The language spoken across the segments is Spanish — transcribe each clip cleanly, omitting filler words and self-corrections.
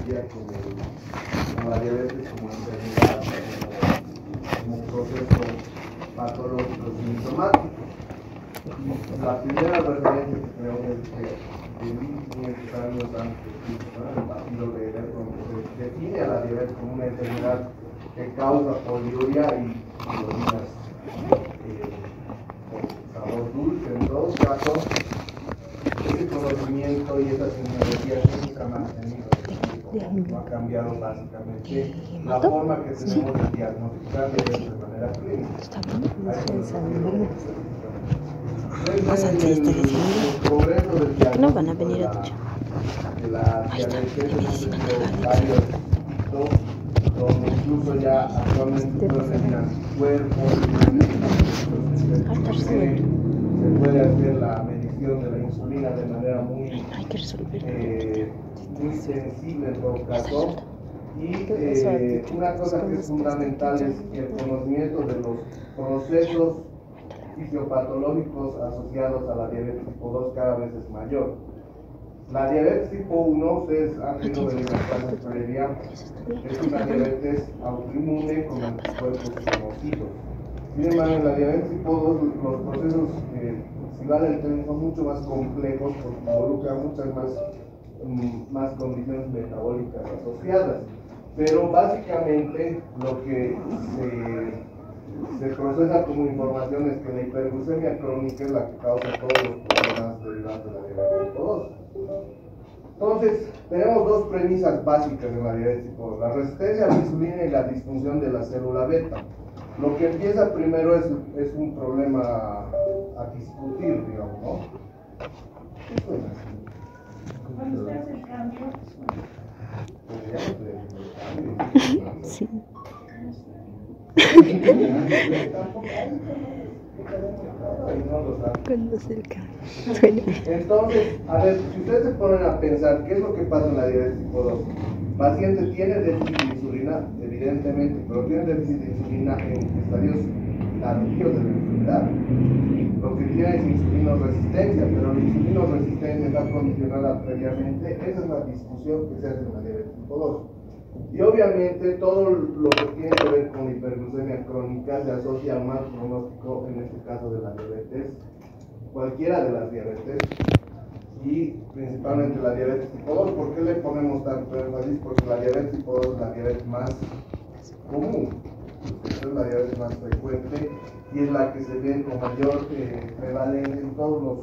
diría con la diabetes como enfermedad, como proceso patológico sintomático. La primera referencia que creo que muchos años antes, el partido de define a la diabetes como una enfermedad que causa poliuria y orinas con sabor dulce. En todo caso, ese conocimiento y esa tecnología nunca ha mantenido, no ha cambiado básicamente la forma que tenemos de diagnosticar de manera clínica. El progreso del diagnóstico no van a venir a tu de la diabetes, varios donde incluso ya actualmente pueden anticuerpos, se puede hacer la medición de la insulina de manera muy sensible en todo caso. Y una cosa que es fundamental es que el conocimiento de los procesos fisiopatológicos asociados a la diabetes tipo 2 cada vez es mayor. La diabetes tipo 1, ustedes han tenido en la clase previa, es una diabetes autoinmune con anticuerpos conocidos. Sin embargo, en la diabetes tipo 2 los procesos, si vale el término, son mucho más complejos porque involucran muchas más condiciones metabólicas asociadas. Pero básicamente lo que se procesa como información es que la hiperglucemia crónica es la que causa todos los problemas derivados de la diabetes tipo 2. Entonces, tenemos dos premisas básicas en la diabetes tipo 2, la resistencia a la insulina y la disfunción de la célula beta. Lo que empieza primero es un problema a discutir, digamos, ¿no? ¿Qué suena así? ¿Cuándo se hace el cambio? Sí. Cuando se el cambio. Entonces, a ver, si ustedes se ponen a pensar, ¿qué es lo que pasa en la diabetes tipo 2? El paciente tiene déficit de insulina, evidentemente, pero tiene déficit de insulina en estadios tardíos de la enfermedad. Lo que tiene es insulinoresistencia, pero la insulinoresistencia está condicionada previamente. Esa es la discusión que se hace en la diabetes tipo 2. Y obviamente todo lo que tiene que ver con hiperglucemia crónica se asocia al mal pronóstico, en este caso de la diabetes, cualquiera de las diabetes, y principalmente la diabetes tipo 2. ¿Por qué le ponemos tanto énfasis? Porque la diabetes tipo 2 es la diabetes más común, es la diabetes más frecuente y es la que se ve con mayor prevalencia en todos los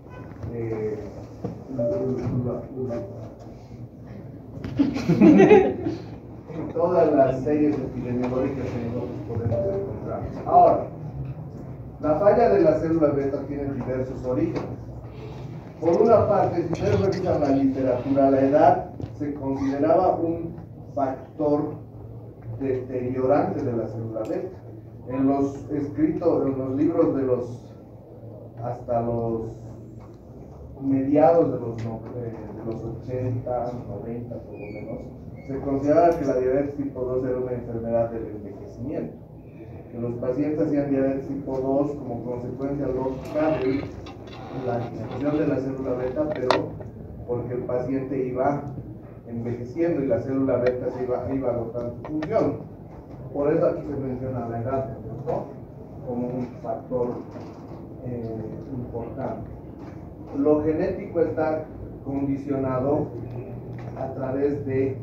en todas las series epidemiológicas que nosotros podemos encontrar. Ahora, la falla de la célula beta tiene diversos orígenes. Por una parte, si ustedes revisan la literatura, la edad se consideraba un factor deteriorante de la célula beta. En los escritos, en los libros de hasta los mediados de los 80, 90 por lo menos, se consideraba que la diabetes tipo 2 era una enfermedad del envejecimiento. Que los pacientes hacían diabetes tipo 2 como consecuencia lógica de la disminución de la célula beta, pero porque el paciente iba envejeciendo y la célula beta se iba agotando su función. Por eso aquí se menciona la edad, ¿no? Como un factor importante. Lo genético está condicionado a través de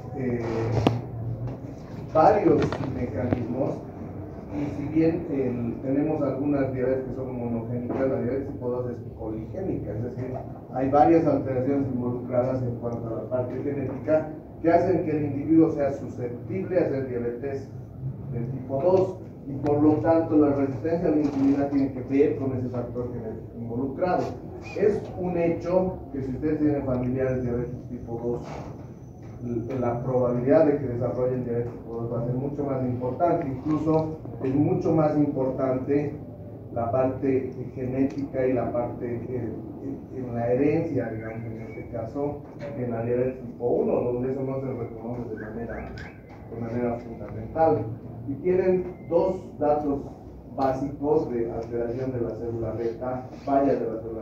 varios mecanismos, y si bien tenemos algunas diabetes que son monogénicas, la diabetes tipo 2 es poligénica, es decir, hay varias alteraciones involucradas en cuanto a la parte genética que hacen que el individuo sea susceptible a hacer diabetes del tipo 2, y por lo tanto la resistencia a la insulina tiene que ver con ese factor genético involucrado. Es un hecho que si ustedes tienen familiares diabéticos tipo 2, la probabilidad de que desarrollen diabetes tipo 2 va a ser mucho más importante. Incluso es mucho más importante la parte genética y la parte en la herencia, digamos, en este caso, en la diabetes tipo 1, donde eso no se reconoce de manera fundamental. Y tienen dos datos básicos de alteración de la célula beta, falla de la célula beta,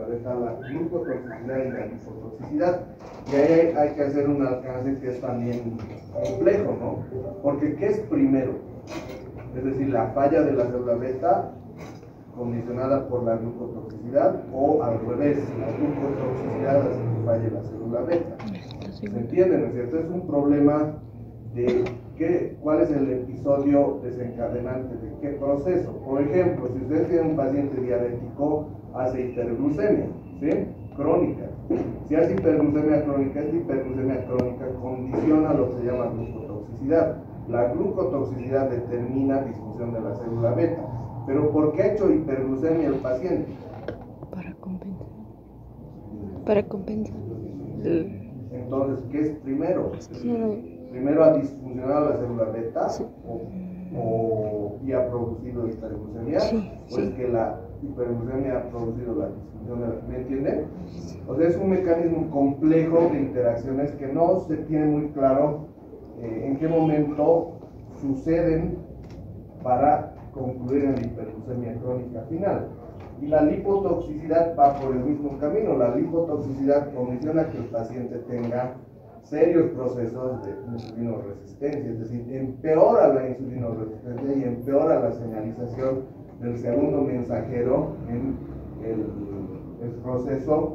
la glucotoxicidad y la lipotoxicidad. Y ahí hay que hacer un alcance que es también complejo, ¿no? Porque ¿qué es primero? Es decir, la falla de la célula beta condicionada por la glucotoxicidad, o al revés, la glucotoxicidad hace que falle la célula beta. ¿Se entiende, no es cierto? Es un problema de cuál es el episodio desencadenante de qué proceso. Por ejemplo, si usted tiene un paciente diabético, hace hiperglucemia, ¿sí? Crónica. Si hace hiperglucemia crónica, esta hiperglucemia crónica condiciona lo que se llama glucotoxicidad. La glucotoxicidad determina disfunción de la célula beta. Pero ¿por qué ha hecho hiperglucemia el paciente? Para compensar. Para compensar. Entonces, ¿qué es primero? Sí. ¿Primero ha disfuncionado la célula beta? Sí. ¿Y ha producido hiperglucemia? Sí, ¿O es que la hiperglucemia ha producido la disfunción de la... ¿Me entienden? O sea, es un mecanismo complejo de interacciones que no se tiene muy claro en qué momento suceden para concluir en la hiperglucemia crónica final. Y la lipotoxicidad va por el mismo camino. La lipotoxicidad condiciona que el paciente tenga serios procesos de insulinoresistencia, es decir, empeora la insulinoresistencia y empeora la señalización del segundo mensajero en el proceso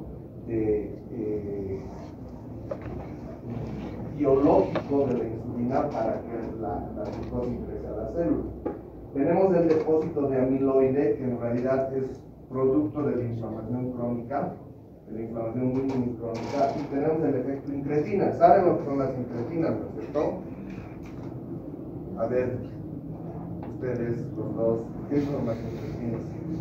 biológico de la insulina para que la glucosa ingrese a la célula. Tenemos el depósito de amiloide, que en realidad es producto de la inflamación crónica, de la inflamación muy crónica, y tenemos el efecto incretina. ¿Saben lo que son las incretinas, no es cierto? A ver, ustedes, los dos, ¿qué son las incretinas?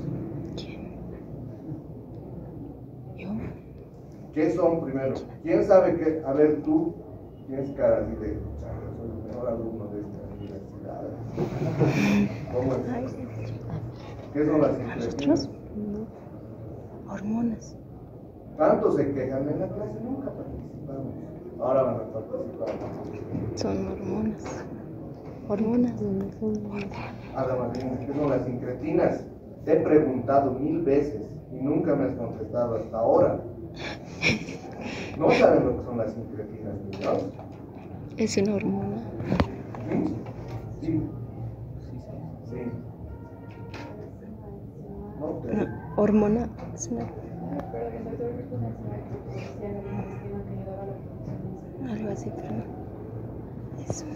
¿Yo? ¿Qué son primero? ¿Quién sabe qué? A ver, tú tienes cara así de, soy el mejor alumno de esta universidad. ¿Cómo es? ¿Qué son las incretinas? ¿Nosotros? No. Hormonas. Tanto se quejan en la clase, nunca participamos. Ahora van a participar. Son hormonas. Hormonas. Además, ¿qué son las incretinas? Te he preguntado 1000 veces y nunca me has contestado hasta ahora. ¿No saben lo que son las incretinas, niños? Es una hormona. Sí. Sí. No, Una hormona. Es una... Algo así, pero no. Es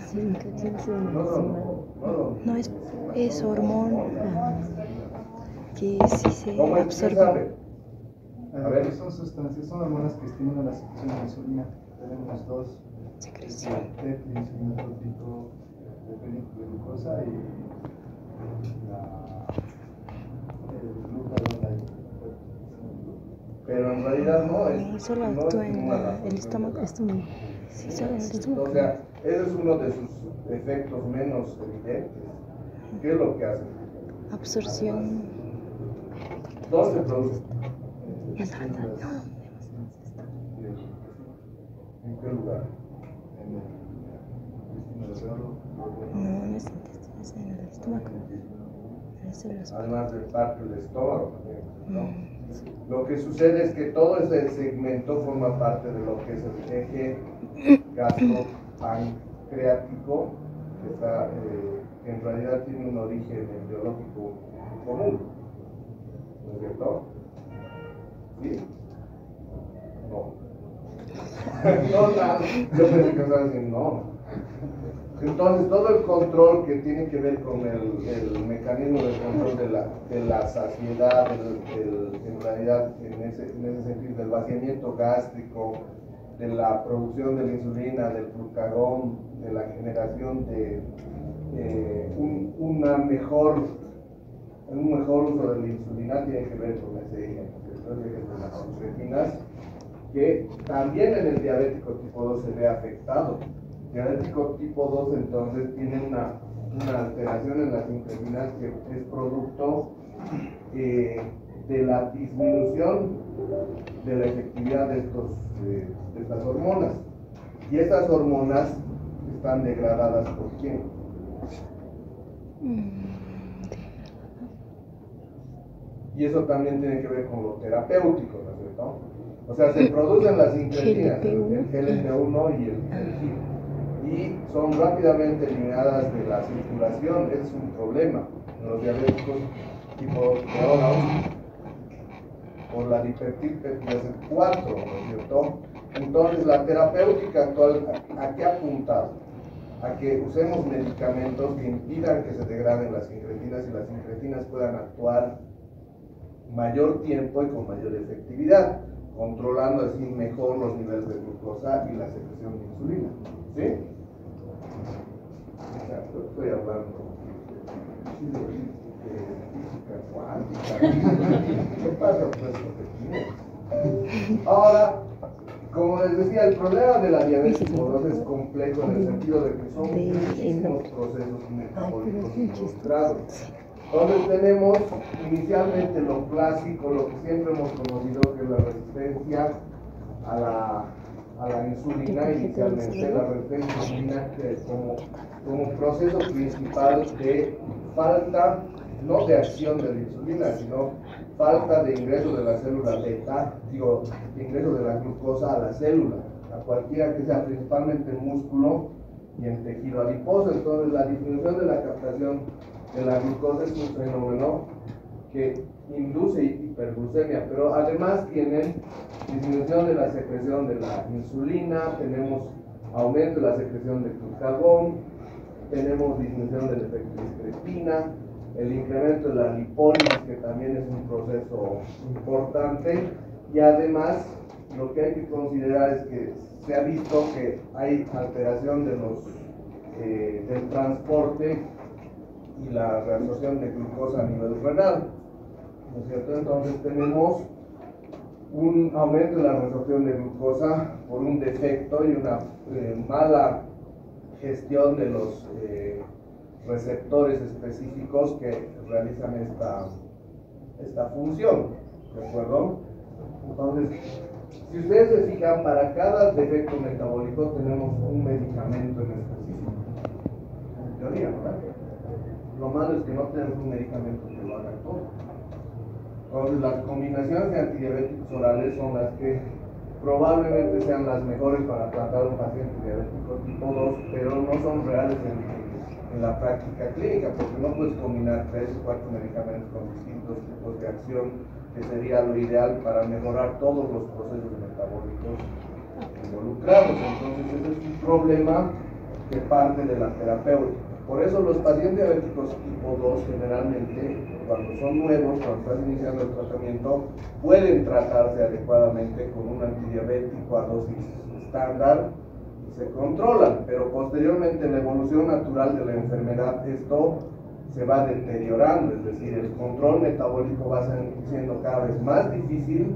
una... No es hormona que sí se ¿Cómo es que absorbe. sabe? A ver, son sustancias, son hormonas que estimulan la secreción de insulina. Tenemos dos: Secreción. PET, insulinotrópico de glucosa, y el glucagón. Pero en realidad no es. Solo no actúa en estimula el estómago. Sí, solo en el estómago. O sea, ese es uno de sus efectos menos evidentes. ¿Qué es lo que hace? Absorción. ¿Dónde se produce? ¿En qué lugar? No, no es el intestino, es en el estómago. Es en los... Además del parte del estómago también, ¿no? Sí. Lo que sucede es que todo ese segmento forma parte de lo que es el eje gastropancreático, que está, que en realidad tiene un origen biológico común, ¿no es cierto? ¿Sí? No. No, yo pensé que estaba diciendo no. Entonces, todo el control que tiene que ver con el mecanismo de control de la saciedad, en realidad, en ese sentido, del vaciamiento gástrico, de la producción de la insulina, del glucagón, de la generación de un mejor uso de la insulina, tiene que ver con ese eje, de las incretinas, que también en el diabético tipo 2 se ve afectado. Diabético tipo 2 entonces tiene una alteración en las incretinas que es producto de la disminución de la efectividad de estas hormonas. Y estas hormonas están degradadas por quién? Y eso también tiene que ver con lo terapéutico, ¿no es cierto? ¿no? O sea, se producen las incretinas, el GLP-1 y el GIP, y son rápidamente eliminadas de la circulación. Es un problema en los diabéticos tipo de ahora por la dipeptidase 4, ¿no es cierto? Entonces, la terapéutica actual, ¿a qué ha apuntado? A que usemos medicamentos que impidan que se degraden las incretinas y las incretinas puedan actuar mayor tiempo y con mayor efectividad, controlando así mejor los niveles de glucosa y la secreción de insulina. ¿Sí? Exacto, estoy hablando de física cuántica. ¿Qué pasa pues? Ahora, como les decía, el problema de la diabetes tipo 2 es complejo en el sentido de que son muchísimos procesos metabólicos involucrados. Entonces tenemos inicialmente lo clásico, lo que siempre hemos conocido, que es la resistencia a la insulina, inicialmente la resistencia a la insulina como proceso principal de falta, no de acción de la insulina, sino falta de ingreso de la célula beta, de ingreso de la glucosa a la célula, a cualquiera que sea, principalmente en músculo y en tejido adiposo. Entonces la disminución de la captación de la glucosa es un fenómeno que induce hiperglucemia, pero además tienen disminución de la secreción de la insulina, tenemos aumento de la secreción de glucagón, tenemos disminución del efecto incretina, el incremento de la lipólisis, que también es un proceso importante, y además lo que hay que considerar es que se ha visto que hay alteración de del transporte y la reabsorción de glucosa a nivel renal, ¿no es cierto? Entonces tenemos un aumento de la reabsorción de glucosa por un defecto y una mala gestión de los receptores específicos que realizan esta función, ¿de acuerdo? Entonces, si ustedes se fijan, para cada defecto metabólico tenemos un medicamento en específico, en teoría, ¿verdad? Lo malo es que no tenemos un medicamento que lo haga todo. Entonces, las combinaciones de antidiabéticos orales son las que probablemente sean las mejores para tratar a un paciente diabético tipo 2, pero no son reales en la práctica clínica, porque no puedes combinar 3 o 4 medicamentos con distintos tipos de acción, que sería lo ideal para mejorar todos los procesos metabólicos involucrados. Entonces, ese es un problema que parte de la terapéutica. Por eso los pacientes diabéticos tipo 2 generalmente, cuando son nuevos, cuando están iniciando el tratamiento, pueden tratarse adecuadamente con un antidiabético a dosis estándar y se controlan, pero posteriormente en la evolución natural de la enfermedad esto se va deteriorando, es decir, el control metabólico va siendo cada vez más difícil,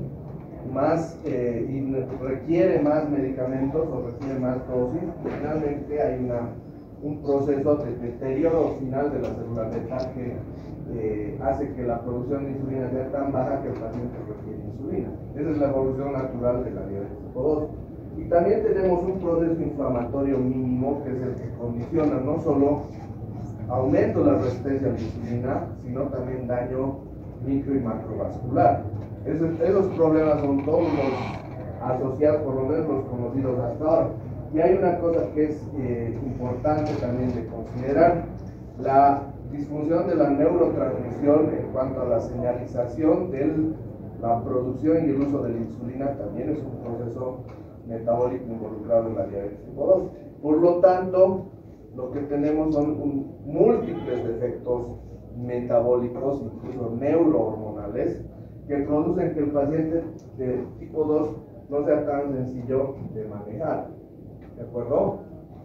y requiere más medicamentos o requiere más dosis, y finalmente hay un proceso de deterioro final de la célula beta que hace que la producción de insulina sea tan baja que el paciente requiere insulina. Esa es la evolución natural de la diabetes tipo 2. Y también tenemos un proceso inflamatorio mínimo, que es el que condiciona no solo aumento de la resistencia a la insulina, sino también daño micro y macrovascular. Esos problemas son todos los asociados, por lo menos los conocidos hasta ahora. Y hay una cosa que es importante también de considerar: la disfunción de la neurotransmisión en cuanto a la señalización de la producción y el uso de la insulina también es un proceso metabólico involucrado en la diabetes tipo 2. Por lo tanto, lo que tenemos son múltiples defectos metabólicos, incluso neurohormonales, que producen que el paciente de tipo 2 no sea tan sencillo de manejar. ¿De acuerdo?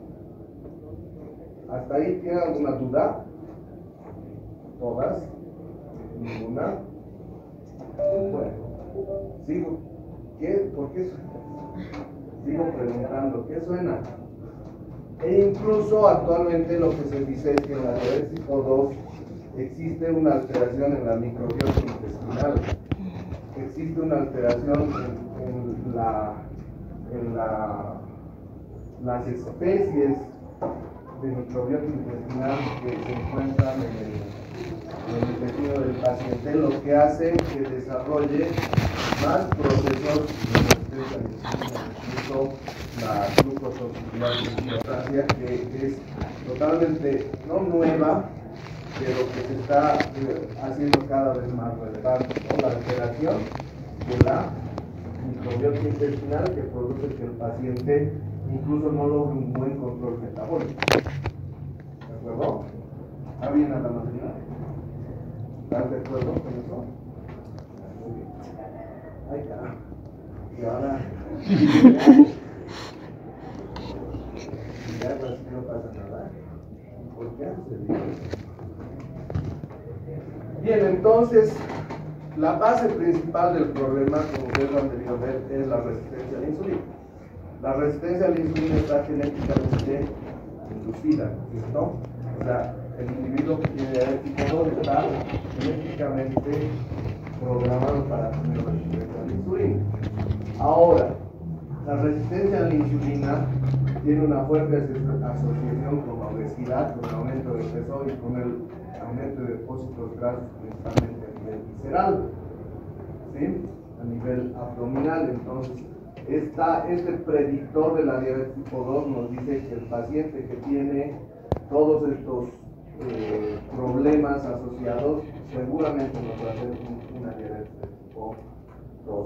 ¿Hasta ahí tienen alguna duda? ¿Todas? ¿Ninguna? Bueno, sigo. ¿Por qué suena? Sigo preguntando, ¿qué suena? E incluso actualmente lo que se dice es que en la diabetes tipo 2 existe una alteración en la microbiota intestinal, existe una alteración en las especies de microbiota intestinal que se encuentran en el intestino del paciente, lo que hace que desarrolle más procesos de resistencia a la insulina, incluso la glucotoxicidad, que es totalmente no nueva, pero que se está haciendo cada vez más relevante, con la alteración de la microbiota intestinal que produce que el paciente incluso no logre un buen control metabólico. ¿De acuerdo? ¿Está bien a la mayoría? ¿Estás de acuerdo con eso? Muy bien. Ay, caramba. Y ahora... ya no pasa nada. ¿Por qué hace bien? Bien, entonces, la base principal del problema, como ustedes han debido ver, es la resistencia a la insulina. La resistencia a la insulina está genéticamente inducida, ¿cierto? O sea, el individuo que tiene diabetes tipo 2 está genéticamente programado para tener resistencia a la insulina. Ahora, la resistencia a la insulina tiene una fuerte asociación con la obesidad, con el aumento de peso y con el aumento de depósitos grasos, principalmente a nivel visceral, ¿sí? A nivel abdominal. Entonces, este predictor de la diabetes tipo 2 nos dice que el paciente que tiene todos estos problemas asociados seguramente nos va a hacer una diabetes tipo 2.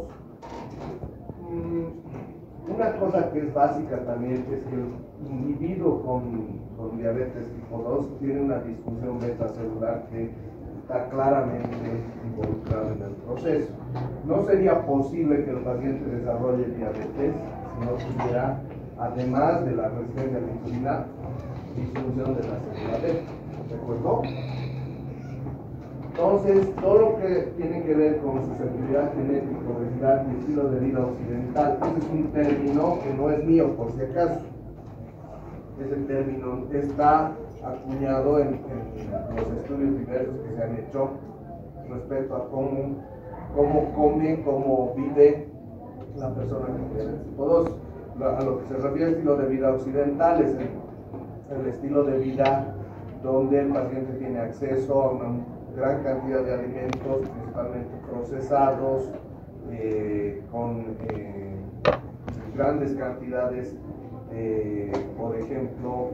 Una cosa que es básica también es que el individuo con diabetes tipo 2 tiene una disfunción beta celular que está claramente involucrada en el proceso. No sería posible que el paciente desarrolle diabetes si no tuviera, además de la resistencia a la insulina, disfunción de la célula beta. ¿De acuerdo? Entonces, todo lo que tiene que ver con susceptibilidad genética, obesidad y estilo de vida occidental, ese es un término que no es mío, por si acaso. Ese término está acuñado en los estudios diversos que se han hecho respecto a cómo come, cómo vive la persona que tiene tipo 2. A lo que se refiere al estilo de vida occidental es el estilo de vida donde el paciente tiene acceso a una gran cantidad de alimentos, principalmente procesados, con grandes cantidades, por ejemplo,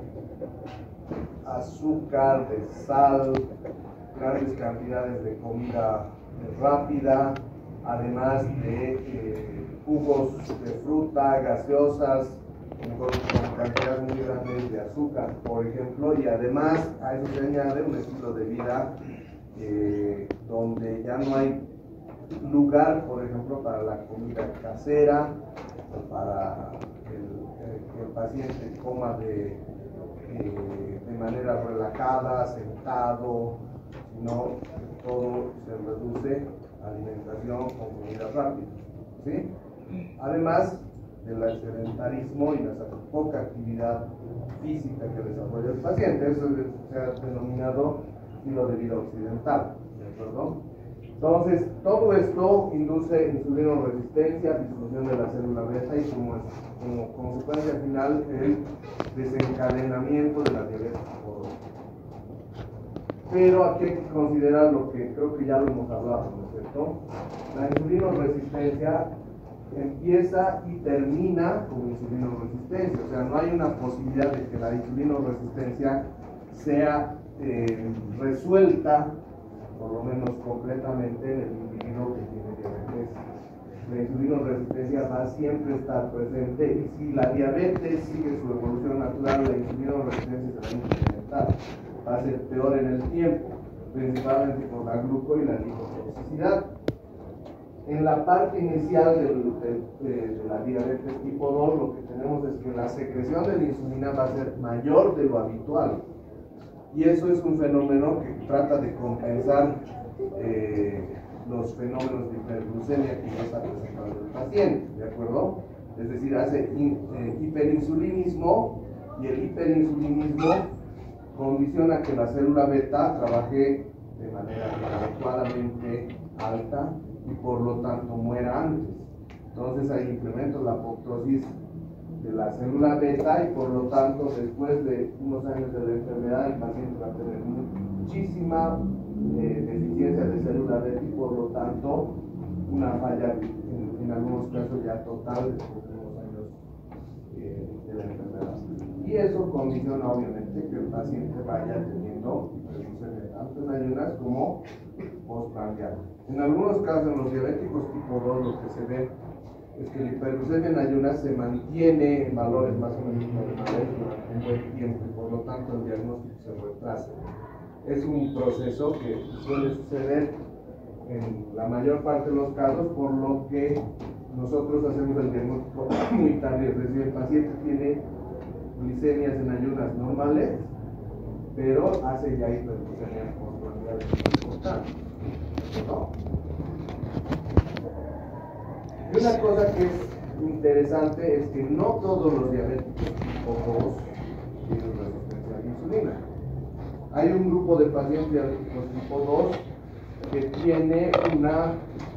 azúcar, de sal, grandes cantidades de comida rápida, además de jugos de fruta, gaseosas, con cantidades muy grandes de azúcar, por ejemplo, y además a eso se añade un estilo de vida donde ya no hay lugar, por ejemplo, para la comida casera, para que el paciente coma de manera relajada, sentado, sino todo se reduce a alimentación con comida rápida, ¿sí? Además del sedentarismo y la poca actividad física que desarrolla el paciente, eso se ha denominado estilo de vida occidental, ¿de acuerdo? Entonces, todo esto induce insulinoresistencia, disminución de la célula beta y como consecuencia final el desencadenamiento de la diabetes tipo 2. Pero aquí hay que considerar lo que creo que ya lo hemos hablado, ¿no es cierto? La insulinoresistencia empieza y termina con insulinoresistencia, o sea, no hay una posibilidad de que la insulinoresistencia sea resuelta, por lo menos completamente, en el individuo que tiene diabetes. La insulinoresistencia va a siempre estar presente y si la diabetes sigue su evolución natural, la insulinoresistencia se va a incrementar, va a ser peor en el tiempo, principalmente por la gluco y la lipotoxicidad. En la parte inicial de la diabetes tipo 2, lo que tenemos es que la secreción de la insulina va a ser mayor de lo habitual. Y eso es un fenómeno que trata de compensar los fenómenos de hiperglucemia que ya está presentando el paciente, ¿de acuerdo? Es decir, hace hiperinsulinismo y el hiperinsulinismo condiciona que la célula beta trabaje de manera adecuadamente alta y por lo tanto muera antes. Entonces hay incremento en la apoptosis de la célula beta y por lo tanto después de unos años de la enfermedad el paciente va a tener muchísima deficiencia de células B y por lo tanto una falla en algunos casos ya total de los últimos años de la enfermedad. Y eso condiciona obviamente que el paciente vaya teniendo hiperglucemia tanto en ayunas como postprandial. En algunos casos, en los diabéticos tipo 2, lo que se ve es que la hiperglucemia en ayunas se mantiene en valores más o menos normales durante un buen tiempo y por lo tanto el diagnóstico se retrasa. Es un proceso que suele suceder en la mayor parte de los casos, por lo que nosotros hacemos el diagnóstico muy tarde, es decir, el paciente tiene glicemias en ayunas normales, pero hace ya hiperglucemia postprandial importante, ¿no? Y una cosa que es interesante es que no todos los diabéticos tipo 2 tienen resistencia a la insulina. Hay un grupo de pacientes diabéticos tipo 2 que tiene una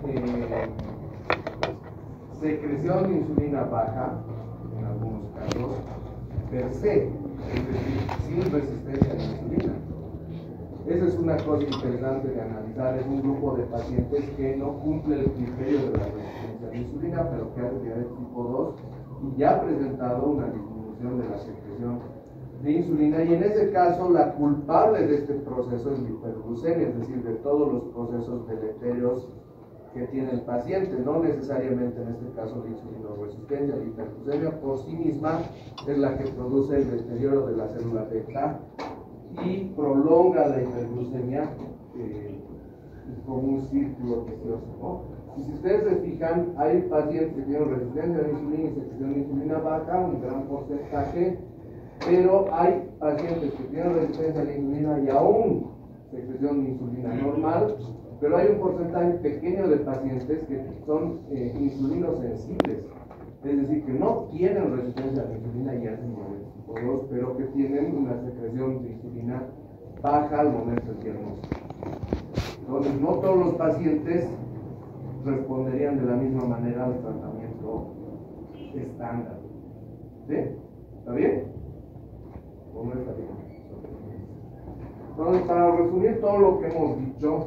secreción de insulina baja, en algunos casos, per se, es decir, sin resistencia a la insulina. Esa es una cosa interesante de analizar. Es un grupo de pacientes que no cumple el criterio de la resistencia a la insulina, pero que hace diabetes tipo 2 y ya ha presentado una disminución de la secreción de insulina, y en ese caso la culpable de este proceso es la hiperglucemia, es decir, de todos los procesos deleterios que tiene el paciente, no necesariamente en este caso la insulinoresistencia. La hiperglucemia por sí misma es la que produce el deterioro de la célula beta y prolonga la hiperglucemia como un círculo vicioso, ¿no? Y si ustedes se fijan, hay pacientes que tienen resistencia a la insulina y secreción de insulina baja, un gran porcentaje, pero hay pacientes que tienen resistencia a la insulina y aún secreción de insulina normal, pero hay un porcentaje pequeño de pacientes que son insulinosensibles, es decir, que no tienen resistencia a la insulina y hacen diabetes tipo 2, pero que tienen una secreción de insulina baja al momento del diagnóstico. Entonces, no todos los pacientes responderían de la misma manera al tratamiento estándar. ¿Sí? ¿Está bien? ¿O no está bien? Entonces, para resumir todo lo que hemos dicho,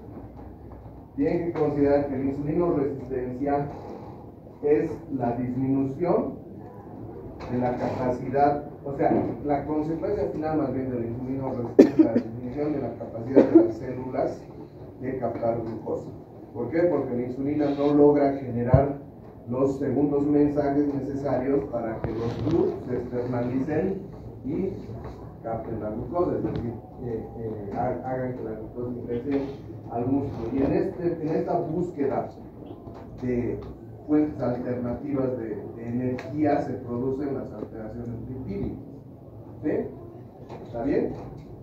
tienen que considerar que la insulinoresistencia es la disminución de la capacidad, o sea, la consecuencia final más bien de la insulinoresistencia es la disminución de la capacidad de las células de captar glucosa. ¿Por qué? Porque la insulina no logra generar los segundos mensajes necesarios para que los GLUT se externalicen y capten la glucosa, es decir, hagan que la glucosa ingrese al músculo. Y en esta búsqueda de fuentes alternativas de energía se producen las alteraciones lipídicas. ¿Sí? ¿Está bien?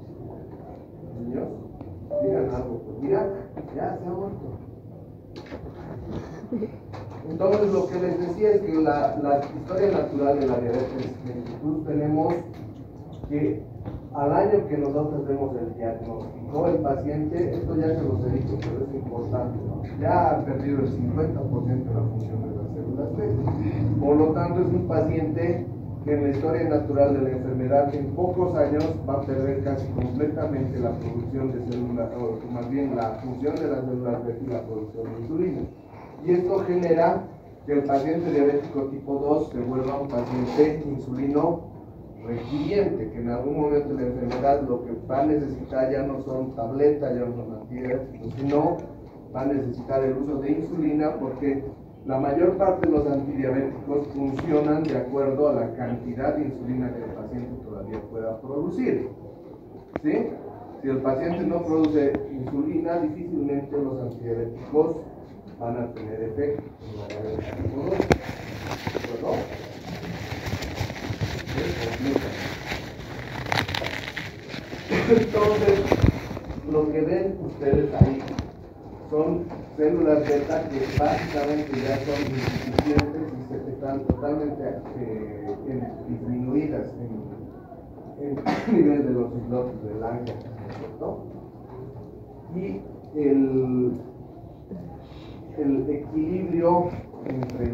Niños, digan algo. Pues mira, ya se ha muerto. Entonces, lo que les decía es que la historia natural de la diabetes mellitus, tenemos que al año que nosotros vemos el diagnóstico, el paciente, esto ya se los he dicho, pero es importante, ¿no? Ya ha perdido el 50% de la función de las células B. Por lo tanto, es un paciente que en la historia natural de la enfermedad, en pocos años va a perder casi completamente la producción de células, o más bien la función de las células B y la producción de insulina. Y esto genera que el paciente diabético tipo 2 se vuelva un paciente insulino requiriente, que en algún momento de la enfermedad lo que va a necesitar ya no son tabletas, ya no son antidiabéticos, sino va a necesitar el uso de insulina, porque la mayor parte de los antidiabéticos funcionan de acuerdo a la cantidad de insulina que el paciente todavía pueda producir. ¿Sí? Si el paciente no produce insulina, difícilmente los antidiabéticos van a tener efecto en la diabetes tipo 2. ¿No? Entonces, lo que ven ustedes ahí son células beta que básicamente ya son insuficientes y se están totalmente disminuidas en nivel de los islotes de Lange, ¿no? Y el equilibrio entre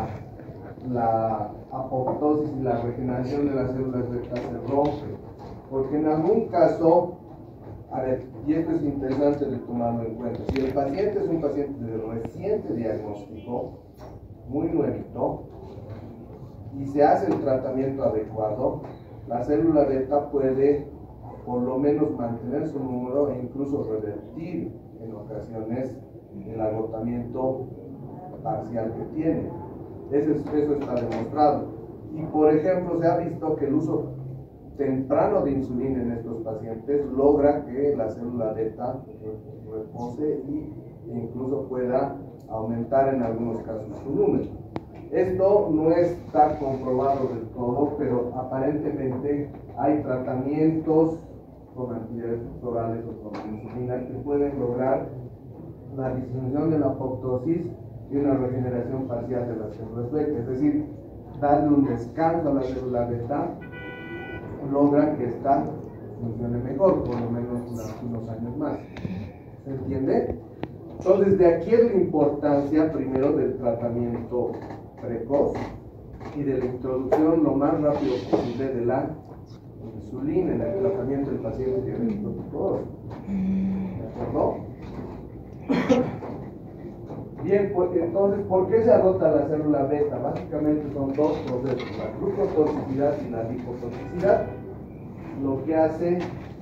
la apoptosis y la regeneración de las células beta se rompe, porque en algún caso A ver, y esto es interesante de tomarlo en cuenta. Si el paciente es un paciente de reciente diagnóstico, muy nuevito, y se hace el tratamiento adecuado, la célula beta puede por lo menos mantener su número e incluso revertir en ocasiones el agotamiento parcial que tiene. Eso está demostrado. Y por ejemplo, se ha visto que el uso temprano de insulina en estos pacientes logra que la célula beta repose e incluso pueda aumentar en algunos casos su número. Esto no está comprobado del todo, pero aparentemente hay tratamientos con antidiuréticos orales o con insulina que pueden lograr la disminución de la apoptosis y una regeneración parcial de las células beta, es decir, darle un descanso a la célula beta logra que esta funcione mejor, por lo menos unos años más. ¿Se entiende? Entonces, de aquí es la importancia primero del tratamiento precoz y de la introducción lo más rápido posible de la insulina en el tratamiento del paciente diabético tipo 2. ¿De acuerdo? Bien, pues, entonces, ¿por qué se agota la célula beta? Básicamente son dos procesos, la glucotoxicidad y la lipotoxicidad, lo que hace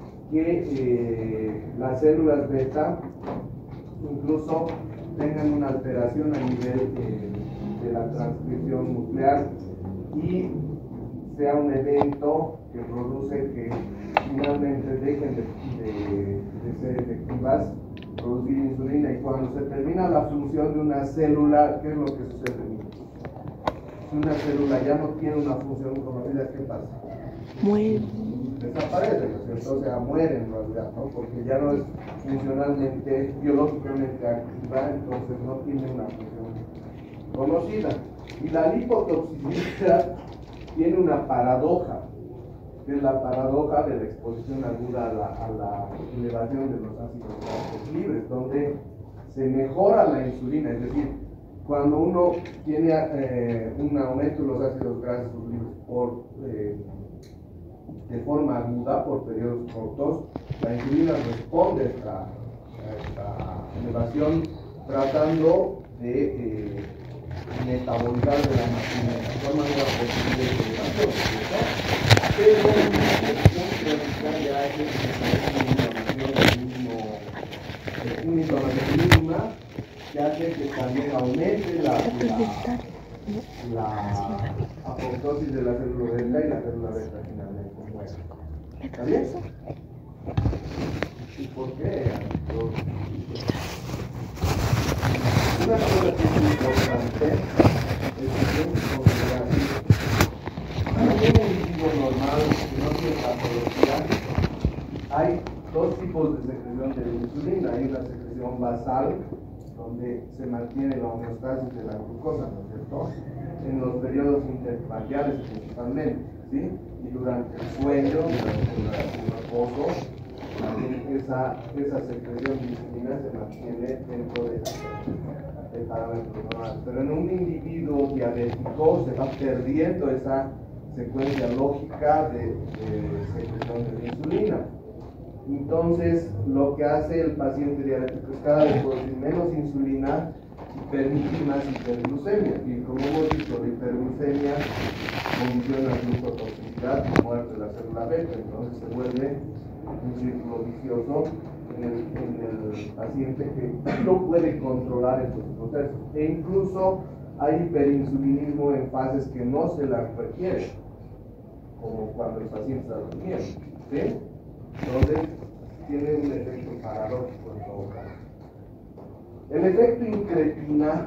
que las células beta incluso tengan una alteración a nivel de la transcripción nuclear y sea un evento que produce que finalmente dejen de ser efectivas, producir insulina, y cuando se termina la función de una célula, ¿qué es lo que sucede? Si una célula ya no tiene una función conocida, ¿qué pasa? Muere. Desaparece, ¿no es cierto? O sea, muere en realidad, ¿no? Porque ya no es funcionalmente, biológicamente activa, entonces no tiene una función conocida. Y la lipotoxicidad tiene una paradoja, que es la paradoja de la exposición aguda a la elevación de los ácidos grasos libres, donde se mejora la insulina, es decir, cuando uno tiene un aumento de los ácidos grasos libres de forma aguda, por periodos cortos, la insulina responde a esta elevación tratando de metabolizar de la mejor manera posible de elevación, pero ya es una inflamación mínima que hace que también aumente la apoptosis de la célula beta y la célula beta finalmente muere. ¿Está bien? ¿Y por qué? Una cosa que es importante es que en un individuo normal que no tiene patología, hay dos tipos de secreción de insulina. Hay una secreción basal, donde se mantiene la homeostasis de la glucosa, ¿no es cierto? En los periodos interfaciales principalmente, ¿sí? Y durante el sueño, durante el reposo, también esa secreción de insulina se mantiene dentro del parámetro normal. Pero en un individuo diabético se va perdiendo esa secuencia lógica de secreción de la insulina. Entonces, lo que hace el paciente diabético es cada vez producir menos insulina y permitir más hiperglucemia. Y como hemos dicho, la hiperglucemia condiciona la glucotoxicidad y muerte de la célula beta. Entonces se vuelve un círculo vicioso en el paciente que no puede controlar estos procesos. E incluso hay hiperinsulinismo en fases que no se la requieren, como cuando el paciente está durmiendo, ¿sí? Entonces, tiene un efecto paradójico en todo caso. El efecto incretina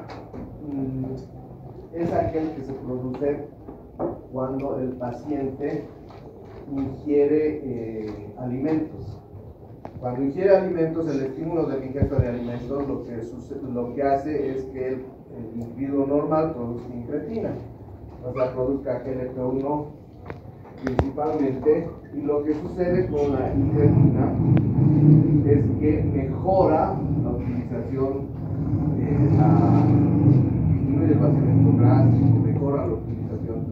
es aquel que se produce cuando el paciente ingiere alimentos. Cuando ingiere alimentos, el estímulo de la ingesta de alimentos lo que hace es que el individuo normal produzca incretina, o sea, produzca GLP-1 principalmente, y lo que sucede con la incretina es que mejora la utilización disminuye el vaciamiento gástrico, mejora la utilización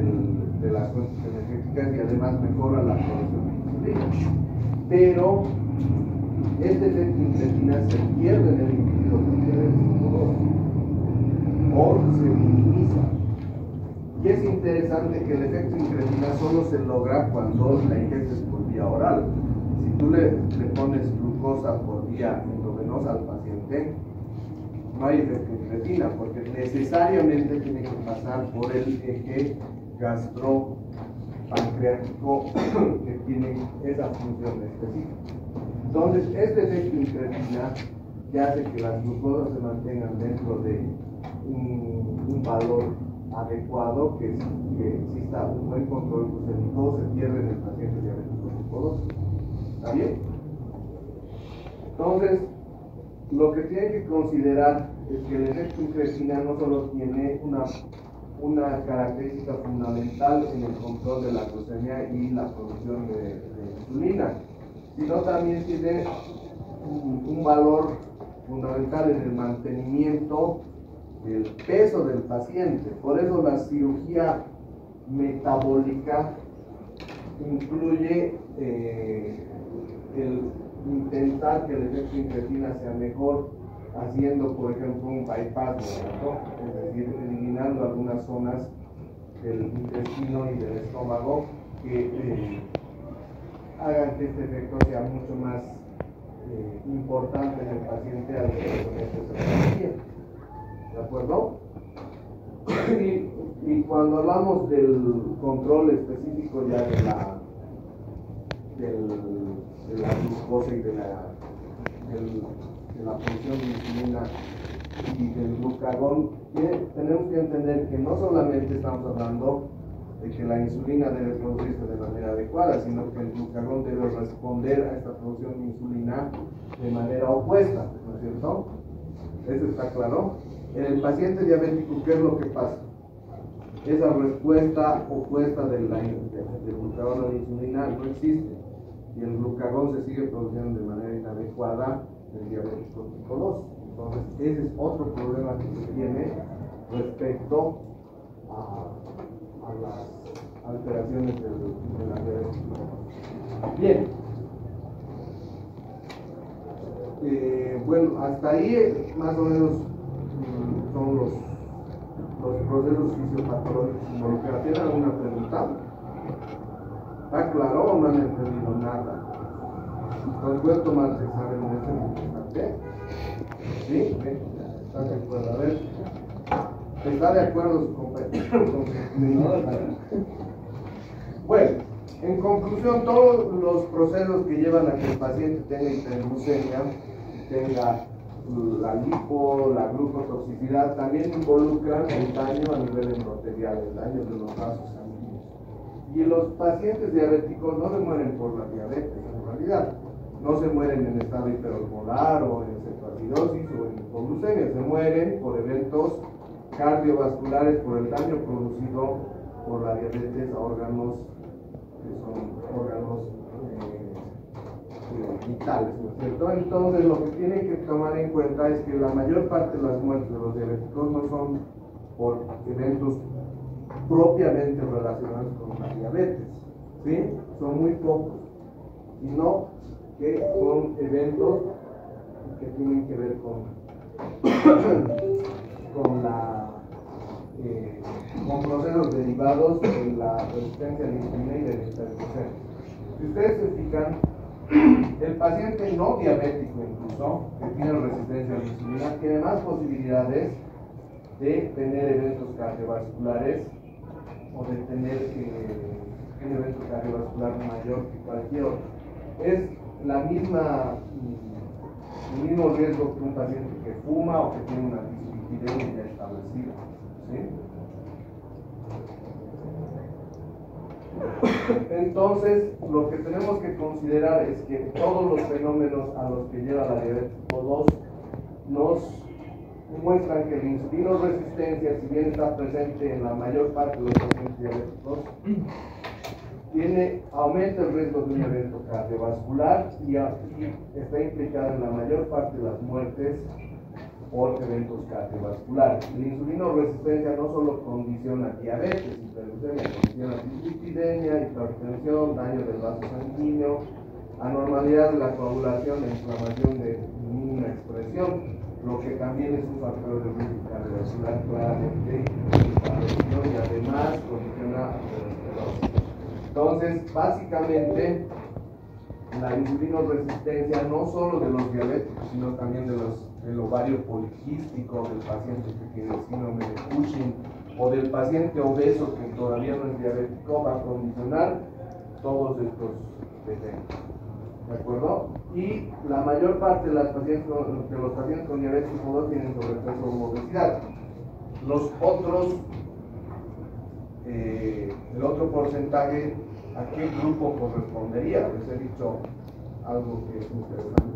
de las fuentes energéticas y además mejora la producción de insulina. Pero este efecto incretina se pierde en el inhibidor de diabetes o se minimiza. Y es interesante que el efecto incretina solo se logra cuando la inyectas por vía oral. Si tú le pones glucosa por vía endovenosa al paciente, no hay efecto incretina, porque necesariamente tiene que pasar por el eje gastropancreático que tiene esa función específica. Entonces, este efecto incretina que hace que las glucosas se mantengan dentro de un valor adecuado, que exista un buen control glucémico, se pierde en el paciente diabético tipo 2. ¿Está bien? Entonces, lo que tienen que considerar es que el efecto incretina no solo tiene una característica fundamental en el control de la glucemia y la producción de insulina, sino también tiene un valor fundamental en el mantenimiento del peso del paciente. Por eso la cirugía metabólica incluye el intentar que el efecto incretina sea mejor, haciendo, por ejemplo, un bypass, es decir, eliminando algunas zonas del intestino y del estómago que hagan que este efecto sea mucho más importante en el paciente al que se somete a esa cirugía. ¿De acuerdo? Y cuando hablamos del control específico ya de la glucosa y de la producción de insulina y del glucagón, tenemos que entender que no solamente estamos hablando de que la insulina debe producirse de manera adecuada, sino que el glucagón debe responder a esta producción de insulina de manera opuesta, ¿no es cierto? ¿Eso está claro? En el paciente diabético, ¿qué es lo que pasa? Esa respuesta opuesta del glucagón a la insulina no existe, y el glucagón se sigue produciendo de manera inadecuada en el diabético tipo 2. Entonces, ese es otro problema que se tiene respecto a las alteraciones de la diabetes tipo 2. Bien. Bueno, hasta ahí más o menos son los procesos fisiopatológicos involucrados. ¿Tienen alguna pregunta? ¿Está claro o no han entendido nada? ¿Nos pueden tomar el examen en este instante? ¿Sí? ¿Están de acuerdo? A ver. ¿Está de acuerdo su compañero? Bueno, en conclusión, todos los procesos que llevan a que el paciente tenga hiperglucemia, tenga la lipo, la glucotoxicidad, también involucran el daño a nivel endotelial, el daño de los vasos sanguíneos. Y los pacientes diabéticos no se mueren por la diabetes, en realidad. No se mueren en estado hiperosmolar o en cetoacidosis o en hipoglucemia, se mueren por eventos cardiovasculares, por el daño producido por la diabetes a órganos que son órganos vitales, ¿no es cierto? Entonces, lo que tienen que tomar en cuenta es que la mayor parte de las muertes de los diabéticos no son por eventos propiamente relacionados con la diabetes, ¿sí? Son muy pocos, sino que son eventos que tienen que ver con procesos derivados de la resistencia a la insulina y de la hiperglucemia. Si ustedes se fijan, el paciente no diabético incluso, que tiene resistencia a la insulina, tiene más posibilidades de tener eventos cardiovasculares o de tener un evento cardiovascular mayor que cualquier otro. Es el mismo riesgo que un paciente que fuma o que tiene una dislipidemia ya establecida, ¿sí? Entonces, lo que tenemos que considerar es que todos los fenómenos a los que lleva la diabetes tipo 2 nos muestran que la insulinoresistencia, si bien está presente en la mayor parte de los pacientes diabéticos, aumenta el riesgo de un evento cardiovascular y está implicado en la mayor parte de las muertes por eventos cardiovasculares. La insulinoresistencia no solo condiciona diabetes, hiperglucemia, condiciona dislipidemia, hipertensión, daño del vaso sanguíneo, anormalidad de la coagulación e inflamación de mínima expresión, lo que también es un factor de riesgo cardiovascular claramente y además condiciona aterosclerosis. Entonces, básicamente, la insulinoresistencia no solo de los diabéticos, sino también del ovario poliquístico, del paciente que tiene síndrome de Cushing o del paciente obeso que todavía no es diabético, va a condicionar todos estos defectos. ¿De acuerdo? Y la mayor parte de los pacientes con diabetes tipo 2 tienen sobrepeso o obesidad. Los otros, el otro porcentaje, ¿a qué grupo correspondería? Les he dicho algo que es interesante,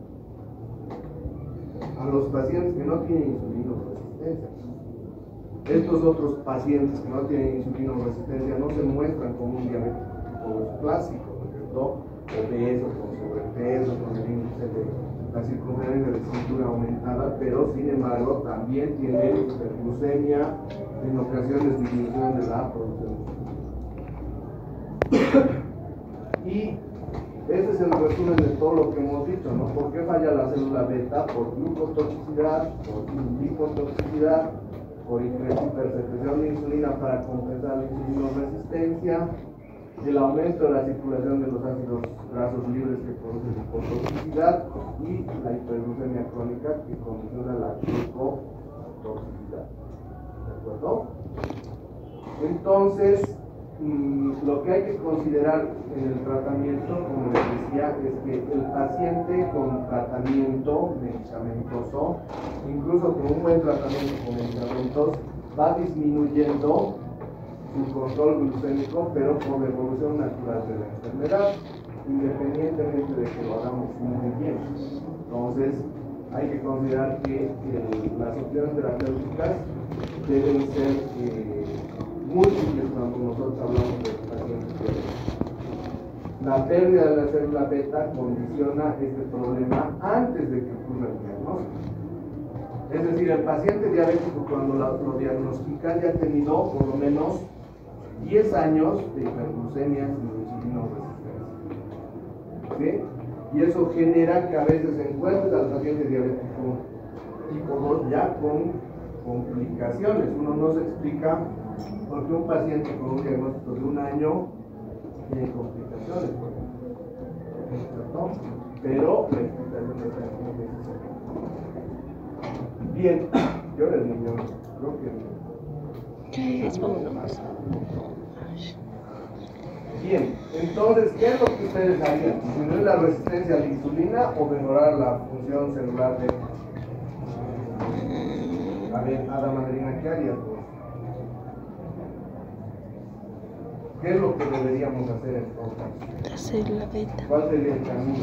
¿no? A los pacientes que no tienen insulinoresistencia. Estos otros pacientes que no tienen insulinoresistencia no se muestran como un diabético tipo 2 clásico, ¿no es cierto? Obeso, con sobrepeso, con el índice de la circunferencia de cintura aumentada, pero sin embargo también tienen hiperglucemia, en ocasiones disminución de la producción. Y ese es el resumen de todo lo que hemos dicho, ¿no? ¿Por qué falla la célula beta? Por glucotoxicidad, por lipotoxicidad, por hipersecreción de insulina para compensar la insulinoresistencia, el aumento de la circulación de los ácidos grasos libres que produce lipotoxicidad y la hiperglucemia crónica que condiciona la glucotoxicidad. ¿De acuerdo? Entonces, lo que hay que considerar en el tratamiento, como les decía, es que el paciente con tratamiento medicamentoso, incluso con un buen tratamiento con medicamentos, va disminuyendo su control glucémico, pero por la evolución natural de la enfermedad, independientemente de que lo hagamos muy bien. Entonces, hay que considerar que las opciones terapéuticas deben ser múltiples cuando nosotros hablamos de pacientes diabéticos. La pérdida de la célula beta condiciona este problema antes de que ocurra el diagnóstico. Es decir, el paciente diabético cuando lo diagnostica ya ha tenido por lo menos 10 años de hiperglucemia y insulinoresistencia. ¿Sí? Y eso genera que a veces encuentres al paciente diabético tipo 2 ya con complicaciones. Uno no se explica por qué un paciente con un diagnóstico de un año tiene complicaciones, por ejemplo. ¿No? Pero la explicación está en el. Bien, yo les digo, creo que. Bien, entonces, ¿qué es lo que ustedes harían? ¿Disminuir la resistencia a la insulina o mejorar la función celular de... A ver, Ada Madrina, ¿qué harías vos? ¿Qué es lo que deberíamos hacer entonces? Hacer la beta. ¿Cuál sería el camino?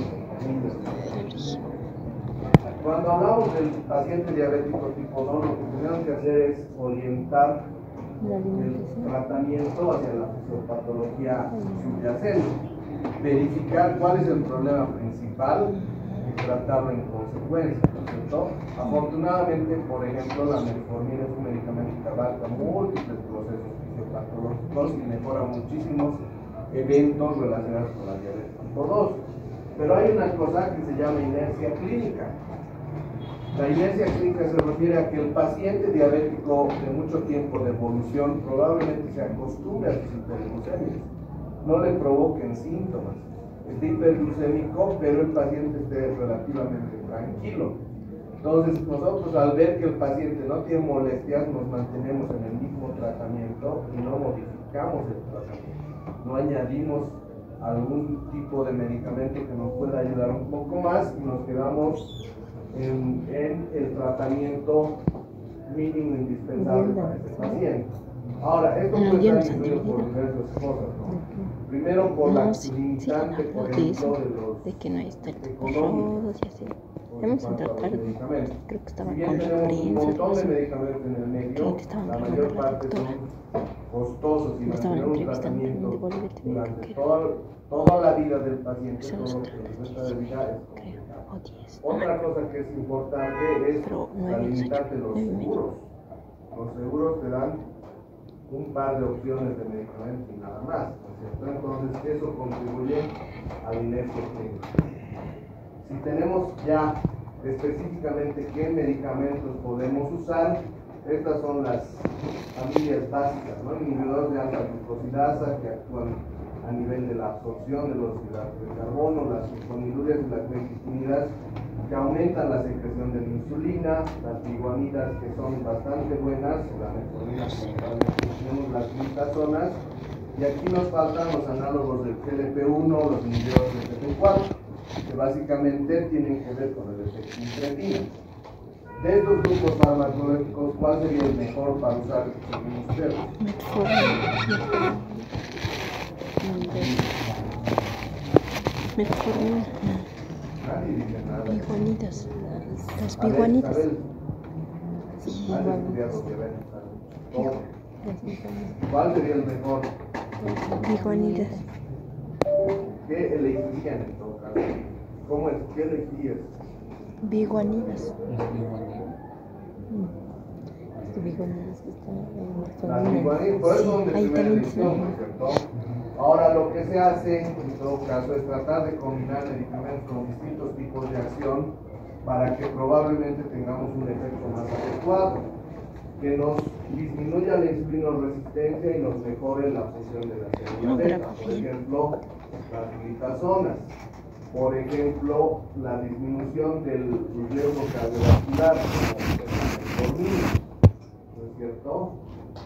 Cuando hablamos del paciente diabético tipo 2, lo que tenemos que hacer es orientar el tratamiento hacia la fisiopatología subyacente, verificar cuál es el problema principal y tratarlo en consecuencia, ¿no es cierto? Afortunadamente, por ejemplo, la metformina es un medicamento que abarca múltiples procesos fisiopatológicos y mejora muchísimos eventos relacionados con la diabetes tipo 2. Pero hay una cosa que se llama inercia clínica. La inercia clínica se refiere a que el paciente diabético de mucho tiempo de evolución probablemente se acostumbre a sus hiperglucemias, no le provoquen síntomas, esté hiperglucémico, pero el paciente esté relativamente tranquilo. Entonces nosotros al ver que el paciente no tiene molestias, nos mantenemos en el mismo tratamiento y no modificamos el tratamiento, no añadimos algún tipo de medicamento que nos pueda ayudar un poco más y nos quedamos en el tratamiento mínimo indispensable para este paciente. Ahora, esto puede estar influido por diversas cosas, ¿no? Primero por la limitante, por ejemplo, de que no hay estar económicos y así. Hemos entrado, creo que estaba si bien con tenemos un montón de prensas, medicamentos en el medio, la mayor parte son costosos y mantener un tratamiento durante toda la vida del paciente, todo lo que les resta de vida es complicado. Otra cosa que es importante es la limitante de los seguros. Los seguros te dan un par de opciones de medicamentos y nada más, ¿no es cierto? Entonces eso contribuye al inercio clínico. Si tenemos ya específicamente qué medicamentos podemos usar, estas son las familias básicas, ¿no? Inhibidores de alta glucosidasa que actúan a nivel de la absorción de los hidratos de carbono, las sulfonilureas y las metilquinidas que aumentan la secreción de la insulina, las biguanidas que son bastante buenas, la metformina, tenemos las glitazonas, y aquí nos faltan los análogos del GLP-1, los inhibidores del GLP-4, que básicamente tienen que ver con el efecto incretino. De estos grupos farmacológicos, ¿cuál sería el mejor para usar según ustedes? Metformina. Nadie dice nada. Biguanidas. Las biguanidas. ¿Has estudiado diabetes? Todo. ¿Cuál sería el mejor? Biguanidas. ¿Qué elegirían en todo caso? ¿Cómo es? ¿Qué elegirías? Biguanidas. Biguanidas está en Biguanidas, por eso es de ahí primera también elección, ¿no es cierto? Ahora lo que se hace en todo caso es tratar de combinar medicamentos con distintos tipos de acción para que probablemente tengamos un efecto más adecuado, que nos disminuya la insulinoresistencia y nos mejore la función de la célula beta. Por ejemplo, las glitazonas. Por ejemplo, la disminución del riesgo cardiovascular, como el metformina, ¿no es cierto?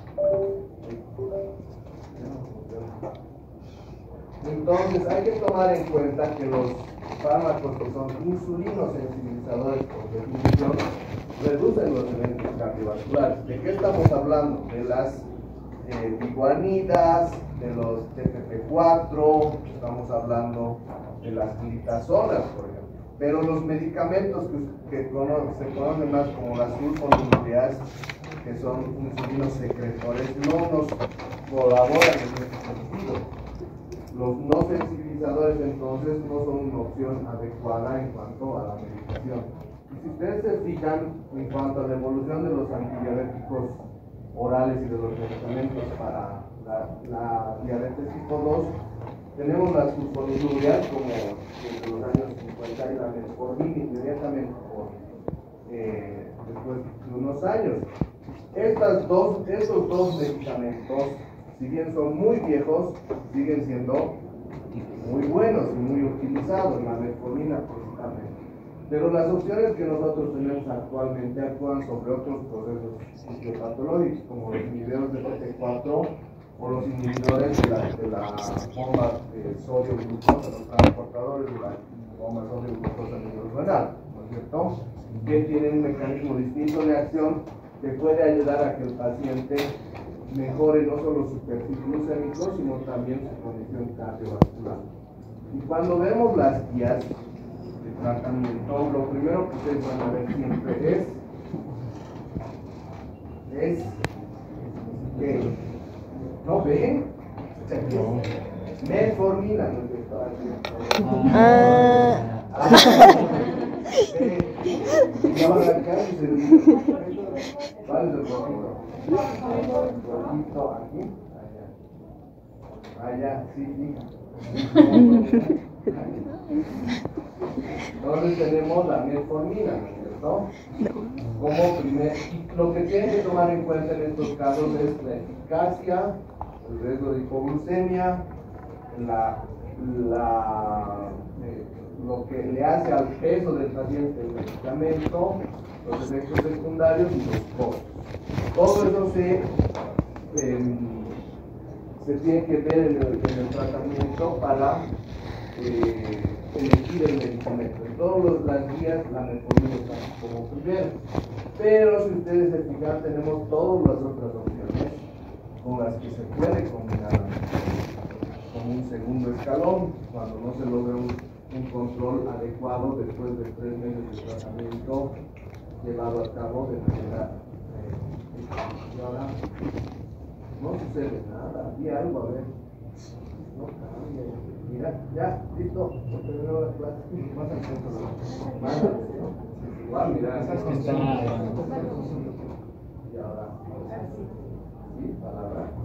Entonces hay que tomar en cuenta que los fármacos que son insulinosensibilizadores por definición reducen los eventos cardiovasculares. ¿De qué estamos hablando? De las biguanidas, de los TPP4, estamos hablando de las glitazonas, por ejemplo. Pero los medicamentos que se conocen más como las sulfonilureas, que son insulinosecretores, no nos colaboran en este sentido. Los no sensibilizadores entonces no son una opción adecuada en cuanto a la medicación. Y si ustedes se fijan en cuanto a la evolución de los antidiabéticos orales y de los medicamentos para la diabetes tipo 2, tenemos las sulfonilureas como desde los años 50 y la metformina inmediatamente después de unos años. Estos dos medicamentos, si bien son muy viejos, siguen siendo muy buenos y muy utilizados, la metformina principalmente. Pero las opciones que nosotros tenemos actualmente actúan sobre otros procesos fisiopatológicos, como los inhibidores de PT4 o los inhibidores de la bomba de sodio-glucosa, los transportadores de la bomba sodio-glucosa a nivel renal, ¿no es cierto? Que tienen un mecanismo distinto de acción que puede ayudar a que el paciente mejore no solo su perfil glucémico, sino también su condición cardiovascular. Y cuando vemos las guías de tratamiento, lo primero que ustedes van a ver siempre es que ¿no ven? Metformina, ¿no ya van a arrancar y se dice, ¿cuál es el rojito? El rojito aquí, allá, sí, entonces tenemos la metformina, ¿no es cierto? Como primer, lo que tienen que tomar en cuenta en estos casos es la eficacia, el riesgo de hipoglucemia, lo que le hace al peso del paciente el medicamento, los efectos secundarios y los costos. Todo eso se tiene que ver en el tratamiento para elegir el medicamento. En todas las guías la metformina está como primero, pero si ustedes se fijan tenemos todas las otras opciones con las que se puede combinar como un segundo escalón cuando no se logra un control adecuado después de 3 meses de tratamiento llevado a cabo de manera y ahora no sucede nada, di algo, a ver, no cambia, mira, ya, listo, terminó la clase, más al centro, más al centro, igual, mira, y ahora, sí, palabra.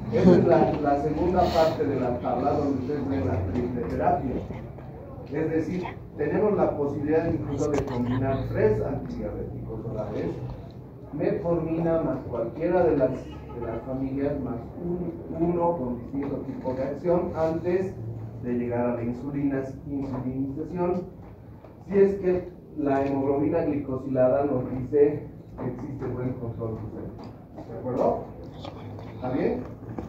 Esa es la segunda parte de la tabla donde ustedes ven la triple terapia. Es decir, tenemos la posibilidad incluso de combinar 3 antidiabéticos orales, metformina más cualquiera de las familias más uno con distinto tipo de acción antes de llegar a la insulinización, si es que la hemoglobina glicosilada nos dice que existe buen control glucémico. ¿De acuerdo? ¿Está bien?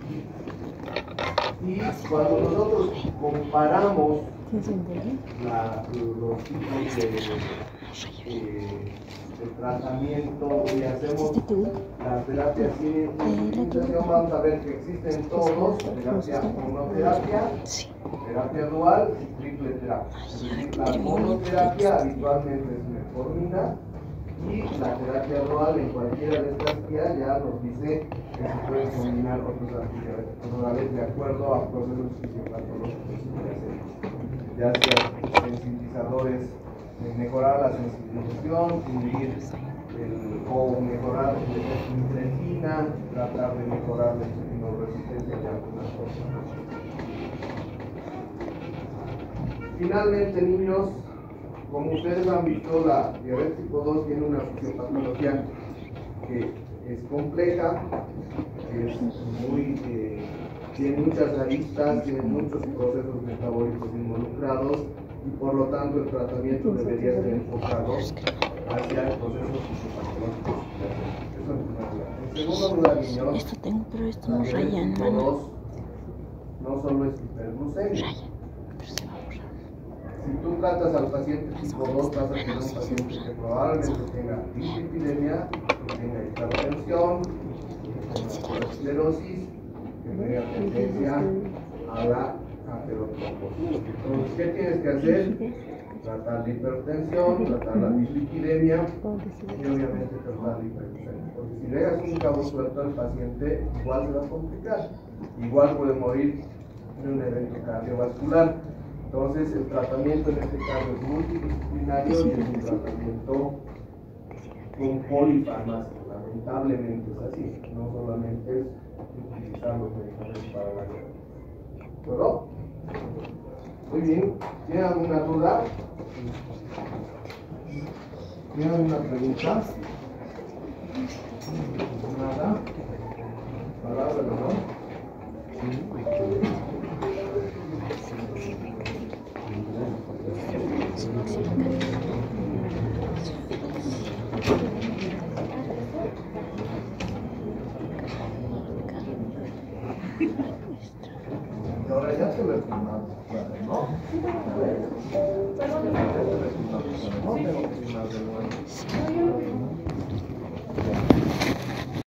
Y cuando nosotros comparamos los tipos de tratamiento y hacemos las terapias sin insulinización, vamos a ver que existen todos: terapia monoterapia, terapia dual y triple terapia. Es decir, la monoterapia habitualmente es metformina, y la terapia dual en cualquiera de estas vías ya nos dice que se pueden combinar otros antidiabéticos orales de acuerdo a procesos fisiopatológicos, ya sea sensibilizadores, mejorar la sensibilización, o mejorar la insulina, tratar de mejorar la insulinoresistencia de algunas cosas. Finalmente, niños, como ustedes han visto, la diabetes tipo 2 tiene una fisiopatología que es compleja, que es tiene muchas aristas, tiene muchos procesos metabólicos involucrados, y por lo tanto el tratamiento debería ser enfocado hacia el proceso fisiopatológico. Eso en primer lugar. En segundo lugar, niños, esto tengo, pero esto no la raya, diabetes tipo hermano. 2 no solo es hiperglucemia. Si tú tratas al paciente tipo 2, vas a tener un paciente que probablemente tenga dislipidemia, que tenga hipertensión, que tenga esclerosis, que tenga tendencia a la aterosclerosis. Entonces, ¿qué tienes que hacer? Tratar la hipertensión, tratar la dislipidemia y obviamente tratar la hiperglucemia. Porque si dejas un cabo suelto al paciente, igual se va a complicar. Igual puede morir de un evento cardiovascular. Entonces, el tratamiento en este caso es multidisciplinario y es un tratamiento con polifarmacia. Lamentablemente es así, no solamente es utilizar los medicamentos para la diabetes. ¿De acuerdo? Muy bien. ¿Tienen alguna duda? ¿Tienen alguna pregunta? ¿Nada? ¿Palabra, no? Y ahora ya se lo he firmado, ¿no? Ya se lo he firmado, no tengo que firmar de nuevo.